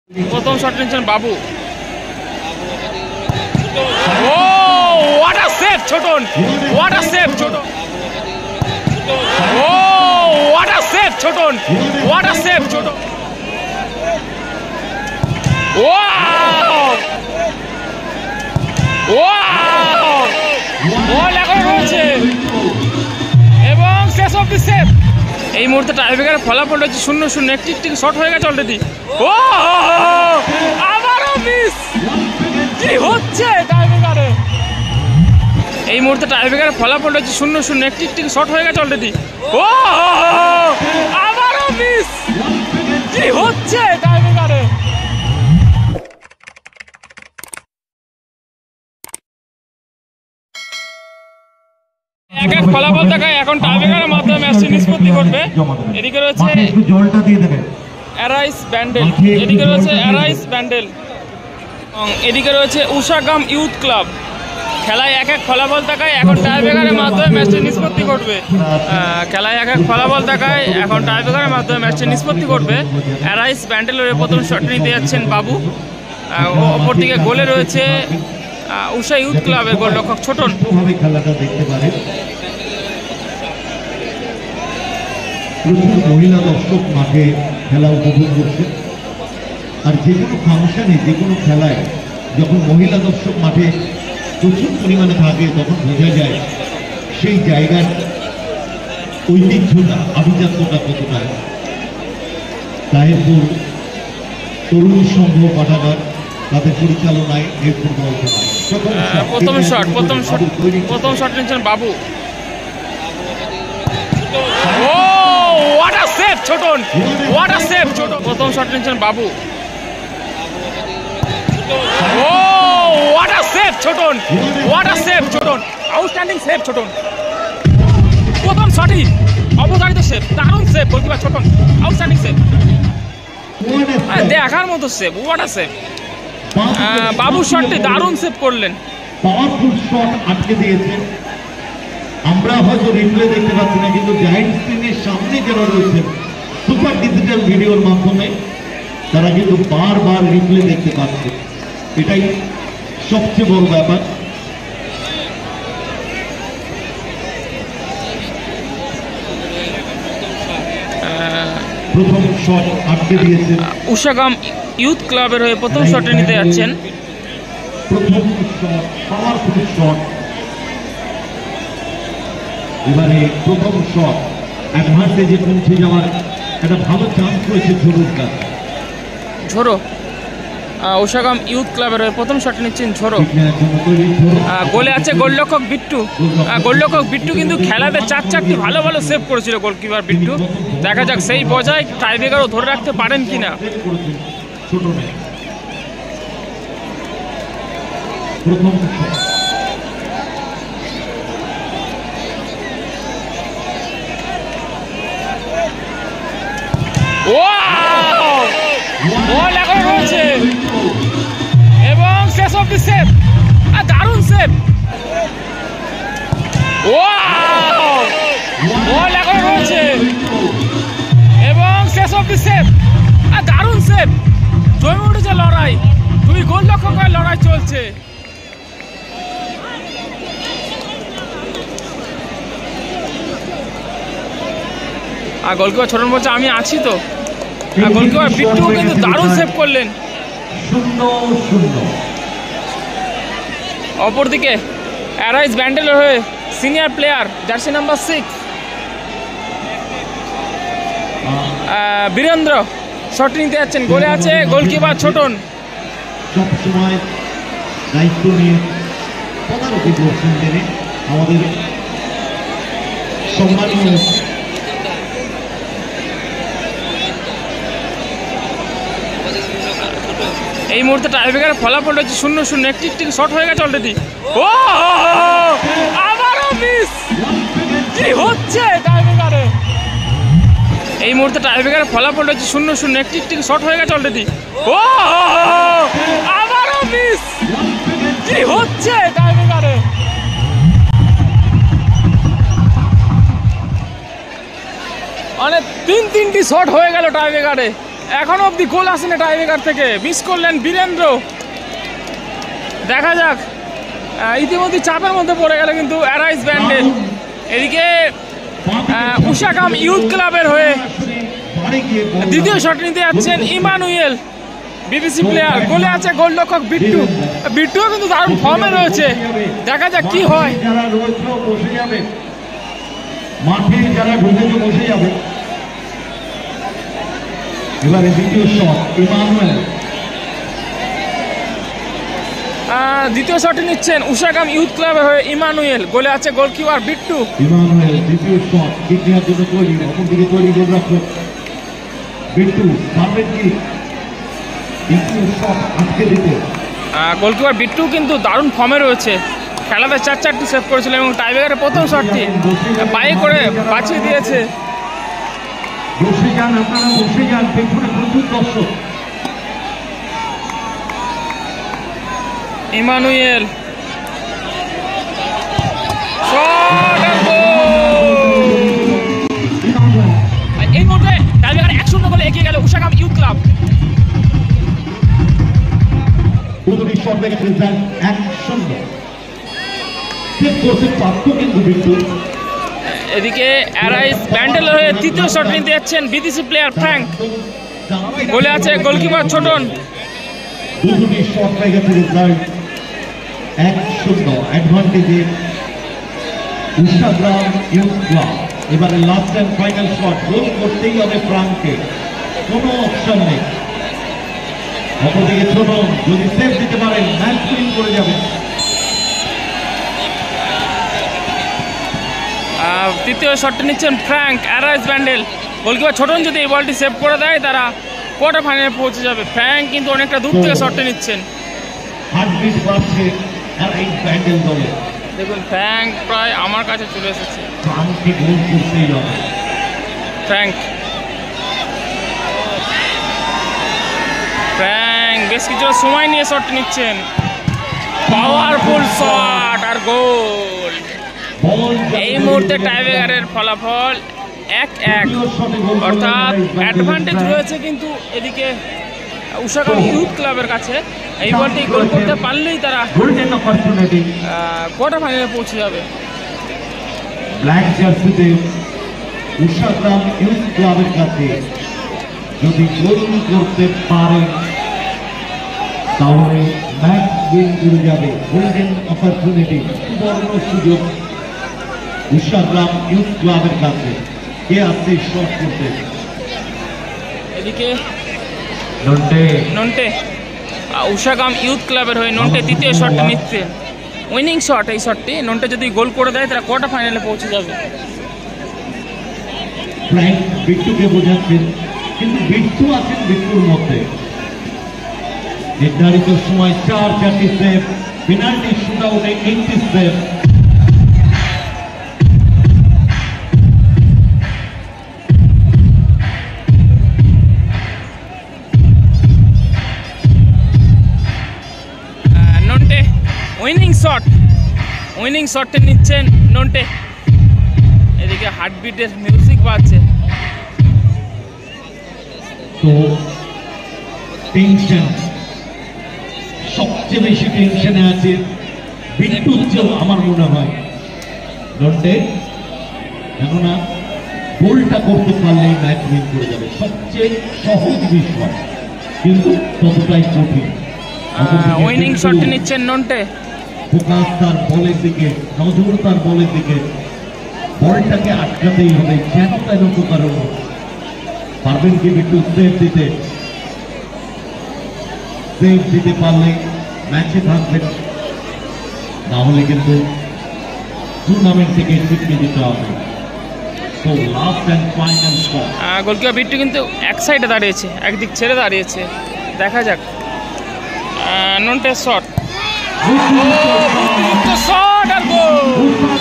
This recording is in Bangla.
প্রথম শট নিচ্ছেন Babu. Oh what a save Chhotan, what a save Chhotan. Oh what a save Chhotan, what a save Chhotan. Wow wow, ball এখনো রয়েছে এবং শেষ অব্দি সেভ। এই মুহূর্তে টাইব্রেকারের ফলাফল হচ্ছে 0-0। একটি শট হয়ে গেছে অলরেডি। ও আবারও মিস, কি হচ্ছে টাইব্রেকারে? এই মুহূর্তে টাইব্রেকারের ফলাফল হচ্ছে 0-0। একটি শট হয়ে গেছে অলরেডি। ও আবারও মিস, কি হচ্ছে টাইব্রেকারে? এক এক ফলাফল দেখায় এখন টাইব্রেকারের মাধ্যমে ম্যাচটি নিষ্পত্তি করবে। এদিকে রয়েছে অ্যারাইস ব্যান্ডেল, এদিকে রয়েছে অ্যারাইস ব্যান্ডেল এবং এদিকে রয়েছে উষাগাম ইউথ ক্লাব। খেলায় এক এক ফলাফল দেখায় এখন টাইব্রেকারের মাধ্যমে ম্যাচটি নিষ্পত্তি করবে। খেলায় এক এক ফলাফল দেখায় এখন টাইব্রেকারের মাধ্যমে ম্যাচটি নিষ্পত্তি করবে। অ্যারাইস ব্যান্ডেলের প্রথম শট নিতে যাচ্ছেন বাবু। অপরদিকে গোলে রয়েছে উষা ইউথ ক্লাবের গোলরক্ষক ছোটন। খেলাটা দেখতে পারে প্রচুর মহিলা দর্শক মাঠে খেলা উপভোগ করছে। আর যে কোনো ফাংশনে, যে কোনো খেলায় যখন মহিলা দর্শক মাঠে প্রচুর পরিমাণে থাকে তখন বোঝা যায় সেই জায়গার ঐতিহ্যটা, আভিজাত্যটা কতটা। সাহেবপুর তরুণ সংঘ পাঠাগার তাদের পরিচালনায় এই ফুটবল খেলা। প্রথম শট নিচ্ছেন Babu. Oh what a save Chhotan, what a save Chhotan. প্রথম শট নিচ্ছেন Babu. Oh what a save Chhotan, what a save Chhotan. Outstanding save Chhotan. প্রথম শটই অবধারিত সেভ, দারুণ save goalkeeper Chhotan. Outstanding save, দেখার মতো সেভ, হোয়াট আ সেভ। বাবুর শটটি দারুণ সেভ করলেন। পাওয়ারফুল শট আটকে দিয়েছে। আমরা হয়তো রিপ্লে দেখতে পাচ্ছি না, কিন্তু জায়েন্ট স্ক্রিনের সামনে যারা রয়েছেন সুপার ডিজিটাল ভিডিওর মাধ্যমে তারা কিন্তু বারবার রিপ্লে দেখতে পাচ্ছে। এটাই সবচেয়ে বড় ব্যাপার। প্রথম শট আটকে দিয়েছে। উষাগাম ইউথ ক্লাবের হয়ে প্রথম শটে নিতে যাচ্ছেন। প্রথম শট, পাওয়ারফুল শট। এবারে প্রথম শট অ্যাডভান্টেজে পৌঁছে যাওয়ার একটা ভালো চান্স রয়েছে ঝোড়োর কাছে। ঝোড়ো উষাগাম ইউথ ক্লাবের হয়ে প্রথম শট নিচ্ছেন ঝোড়ো। গোলে আছে গোলরক্ষক বিট্টু। গোলরক্ষক বিট্টু কিন্তু খেলাতে 4-4টি ভালো ভালো সেভ করেছিল গোলকিপার বিট্টু। দেখা যাক সেই বজায় টাইব্রেকারও ধরে রাখতে পারেন কিনা। প্রথম বল এখনো রয়েছে এবং শেষ অব্দি সেভ, দারুণ সেভ। বল এখনো রয়েছে এবং শেষ অব্দি সেভ, দারুণ সেভ। জমে উঠেছে লড়াই, দুই গোলরক্ষকের লড়াই চলছে। আর গোলকিপার ছোটন বলছে আমি আছি তো। গোলকিপার বিট্টু কিন্তু দারুণ সেভ করলেন। অপরদিকে অ্যারাইস ব্যান্ডেলের হয়ে senior player jersey number 6 Birendra shot নিতে যাচ্ছেন। গোলে আছে গোলকিপার ছোটন। সবসময় দায়িত্ব নিয়ে তদারকি করছেন তিনি আমাদের সম্মানীয় এই মুহূর্তে টাইব্রেকারের ফলাফল হচ্ছে 0-0। একটি শট হয়ে গেছে অলরেডি। ও আবারও মিস, কি হচ্ছে টাইব্রেকারে? এই মুহূর্তে টাইব্রেকারের ফলাফল হচ্ছে 0-0। একটি শট হয়ে গেছে অলরেডি। ও আবারও মিস, কি হচ্ছে টাইব্রেকারে? অনেক 3-3টি শট হয়ে গেল টাইব্রেকারে। এখনো অব্দি গোল আসেনি টাইব্রেকার থেকে, মিস করলেন বীরেন্দ্র। দেখা যাক, ইতিমধ্যে চাপের মধ্যে পড়ে গেল কিন্তু অ্যারাইজ ব্যান্ডেল। এদিকে উষাকাম ইউথ ক্লাবের হয়ে দ্বিতীয় শট নিতে যাচ্ছেন ইমানুয়েল, বিবিসি প্লেয়ার। গোলে আছে গোলরক্ষক বিট্টু, বিট্টুও কিন্তু দারুণ ফর্মে রয়েছে। দেখা যাক কি হয়। মাঠে যারা ঢুকেছে বসে যাবে। এবারে দ্বিতীয় শট ইমানুয়েল, দ্বিতীয় শটে নিচ্ছেন উষাকাম ইউথ ক্লাবের হয়ে ইমানুয়েল। গোলে আছে গোলকিপার বিট্টু। ইমানুয়েল দ্বিতীয় শট কিক নেওয়ার জন্য তৈরি, অপরদিকে তৈরি গোলরক্ষক বিট্টু। পারবেন কি দ্বিতীয় শট আটকে দিতে? গোলকিপার বিট্টু কিন্তু দারুণ ফর্মে রয়েছে, খেলাতে 4-4টি সেভ করেছিল এবং টাইব্রেকারের প্রথম শটটি বাই করে বাঁচিয়ে দিয়েছে। বসে যান আপনারা, বসে যান, পেছনে প্রচুর দর্শক। ইমানুয়েল এই মুহূর্তে টাইব্রেকার 1-0 গোলে এগিয়ে গেল উষাকাম ইউথ ক্লাব। দুটি শট দেখে 1-0 সেভ করতে পারত কিন্তু বিট্টু। এদিকে অ্যারাইজ ব্যান্ডেলের হয়ে তৃতীয় শট নিতে যাচ্ছেন বিদেশি প্লেয়ার ফ্র্যাঙ্ক। গোলে আছে গোলকিপার ছোটন। দুটি শট লেগেছে, রেজাল্ট 1-0 অ্যাডভান্টেজে উষাগ্রাম ইউথ ক্লাব। এবারে last and final shot, goal করতেই হবে ফ্রাঙ্ককে, কোনো অপশন নেই। অপরদিকে ছোটন যদি সেভ দিতে পারেন ম্যাচ উইন করে যাবে। তৃতীয় শটটি নিচ্ছেন Frank, Arise Bandel. Goalkeeper Chhotan যদি এই বলটি সেভ করে দেয় তারা কোয়ার্টার ফাইনালে পৌঁছে যাবে। ফ্র্যাঙ্ক কিন্তু অনেকটা দূর থেকে শটটি নিচ্ছেন। হার্টবিট বাড়ছে অ্যারাইজ ব্যান্ডেল দলে। দেখুন ফ্র্যাঙ্ক প্রায় আমার কাছে চলে এসেছে। ফ্রাঙ্ককে গোল করতেই হবে। ফ্র্যাঙ্ক বেশ কিছুটা সময় নিয়ে শটটি নিচ্ছেন। পাওয়ারফুল শট আর গোল। এই মুহূর্তে টাইব্রেকারের ফলাফল 1-1, অর্থাৎ অ্যাডভান্টেজ রয়েছে কিন্তু এদিকে উষাকাম ইউথ ক্লাবের কাছে। এই বলটি গোল করতে পারলেই তারা কোয়ার্টার ফাইনালে পৌঁছে যাবে। ব্ল্যাক জার্সিতে উষাগ্রাম ইউথ ক্লাবের কাছে যদি গোল করতে পারে তাহলে ম্যাচ উইন করে যাবে। গোল্ডেন অপরচুনিটি, সুবর্ণ সুযোগ উষাগ্রাম ইউথ ক্লাবের কাছে। কে আসছে শট করতে? এদিকে নন্টে উষাগ্রাম ইউথ ক্লাবের হয়ে নন্টে তৃতীয় শটটা নিচ্ছে, উইনিং শট। এই শটটি নন্টে যদি গোল করে দেয় তারা কোয়ার্টার ফাইনালে পৌঁছে যাবে। বিট্টুকে বোঝাচ্ছেন কিন্তু বিট্টু আছেন বিট্টুর মধ্যে। নির্ধারিত সময় 4-4টি সেভ, পেনাল্টি শুট আউটে 8টি সেভ। নন্টে উইনিং শটটা নিচ্ছেন নন্টে। এদিকে হার্টবিটের মিউজিক বাজছে। তো টেনশন, সবচেয়ে বেশি টেনশনে আছে বিট্টু, আমার মনে হয় নন্টে, কেননা গোলটা করতে পারলেই ম্যাচ উইন করে যাবে। সবচেয়ে সহজ বিষয় কিন্তু ততটাই কঠিন। উইনিং শটটি নিচ্ছেন নন্টে। ফোকাস তার বলের দিকে, নজর তার বলের দিকে, বলটাকে আটকাতেই হবে কেন তেন তো কারণ। পারবেন কি বিট্টু সেভ দিতে? সেভ দিতে পারলে ম্যাচে থাকবেন, না হলে কিন্তু টুর্নামেন্ট থেকে ছিটকে দিতে হবে। তো last and final shot. Goalkeeper Bittu কিন্তু এক সাইডে দাঁড়িয়েছে, একদিক ছেড়ে দাঁড়িয়েছে। দেখা যাক নন্টের শট, শট আর গোল।